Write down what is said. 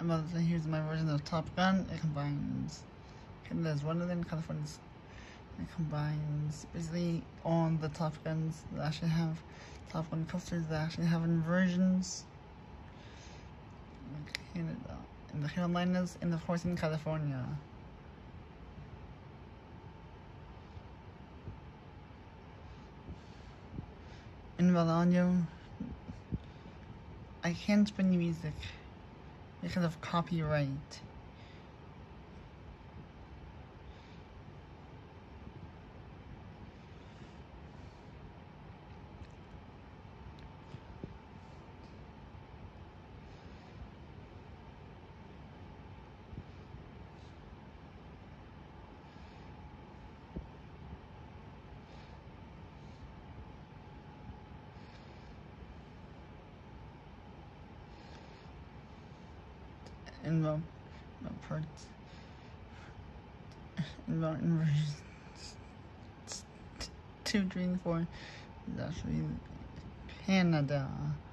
Here's my version of Top Gun. It combines Canada's Wonderland, California's. It combines basically all the Top Guns that actually have Top Gun coasters that actually have inversions. In Canada, in the Carolinas, and of course in California. In audio, I can't play music because of copyright. Inversions 2, 3, and 4 is actually Canada.